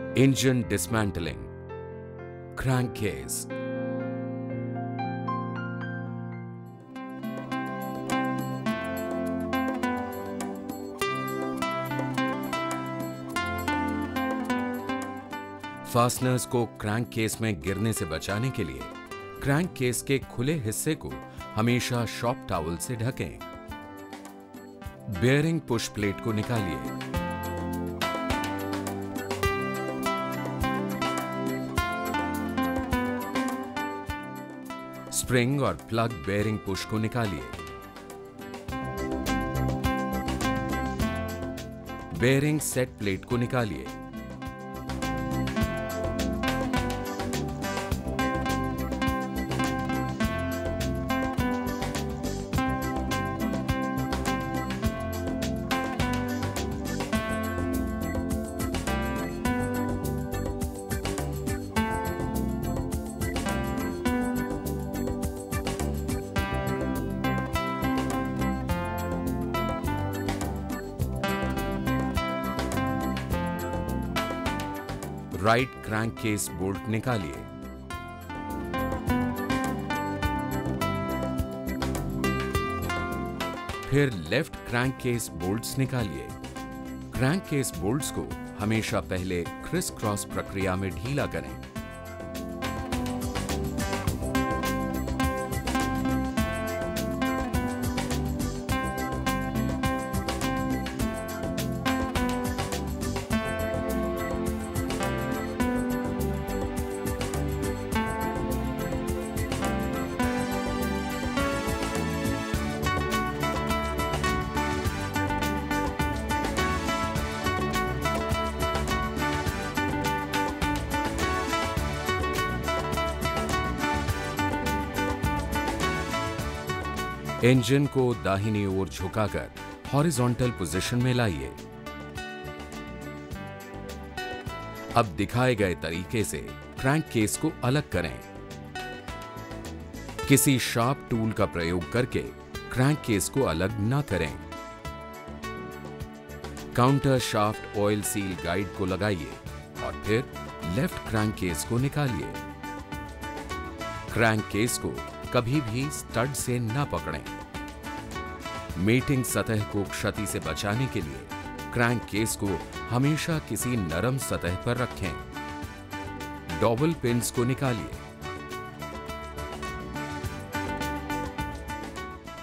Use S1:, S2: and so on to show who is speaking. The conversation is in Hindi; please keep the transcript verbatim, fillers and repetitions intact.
S1: Engine dismantling. Crankcase. फास्टनर्स को क्रैंक केस में गिरने से बचाने के लिए क्रैंक केस के खुले हिस्से को हमेशा शॉप टॉवल से ढकें। बेयरिंग पुश प्लेट को निकालिए। स्प्रिंग और प्लग बेयरिंग पुश को निकालिए। बेयरिंग सेट प्लेट को निकालिए। राइट क्रैंक केस बोल्ट निकालिए। फिर लेफ्ट क्रैंक केस बोल्ट्स निकालिए। क्रैंक केस बोल्ट्स को हमेशा पहले क्रिस क्रॉस प्रक्रिया में ढीला करें। इंजन को दाहिनी ओर झुकाकर हॉरिजॉन्टल पोजीशन में लाइए। अब दिखाए गए तरीके से क्रैंक केस को अलग करें। किसी शार्प टूल का प्रयोग करके क्रैंक केस को अलग न करें। Countershaft oil seal guide को लगाइए और फिर लेफ्ट क्रैंक केस को निकालिए। क्रैंक केस को कभी भी स्टड से न पकड़ें। मेटिंग सतह को क्षति से बचाने के लिए क्रैंक केस को हमेशा किसी नरम सतह पर रखें। डॉबल पिन्स को निकालिए।